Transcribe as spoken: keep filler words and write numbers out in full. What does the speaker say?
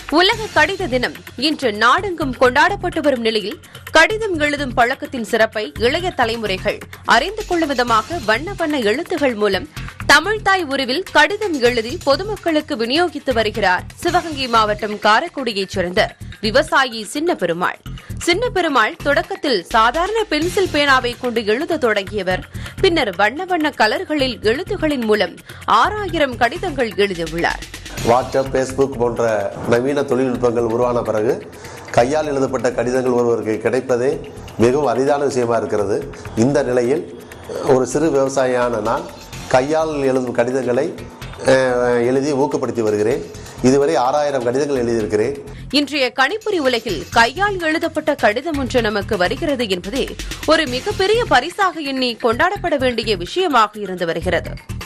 உலக கடித தினம் இன்று நாடெங்கும் கொண்டாடப்பட்டு வரும் நிலையில் கடிதம் எழுதும் பழக்கத்தின் சிறப்பை இளைய தலைமுறைகள் அறிந்து கொள்ளும் விதமாக வண்ண வண்ண எழுத்துகள் மூலம் தமிழ்தாய் உருவில் கடிதம் எழுதி பொதுமக்களுக்கு விநியோகித்து வருகிறார் சிவகங்கை மாவட்டம் காரைக்குடியைச் சேர்ந்த விவசாயி சின்ன பெருமாள். சின்ன பெருமாள் தொடக்கத்தில் சாதாரண பென்சில் பேனாவை கொண்டு எழுத தொடங்கியவர். பின்னர் வண்ண வண்ண கலர்களில் எழுத்துகளின் மூலம் ஆறாயிரம் கடிதங்கள் எழுதியுள்ளார். வாட்ஸ்அப், பேஸ்புக் போன்ற நவீன தொழில்நுட்பங்கள் உருவான பிறகு கையால் எழுதப்பட்ட கடிதங்கள் ஒருவருக்கு கிடைப்பதே மிகவும் அரிதான விஷயமா இருக்கிறது. இந்த நிலையில் ஒரு சிறு விவசாயியான நான் கையால் எழுதும் கடிதங்களை எழுதி ஊக்கப்படுத்தி வருகிறேன். இதுவரை ஆறாயிரம் கடிதங்கள் எழுதியிருக்கிறேன். இன்றைய கணிப்பொறி உலகில் கையால் எழுதப்பட்ட கடிதம் ஒன்று நமக்கு வருகிறது என்பதே ஒரு மிகப்பெரிய பரிசாக எண்ணி கொண்டாடப்பட வேண்டிய விஷயமாக இருந்து வருகிறது.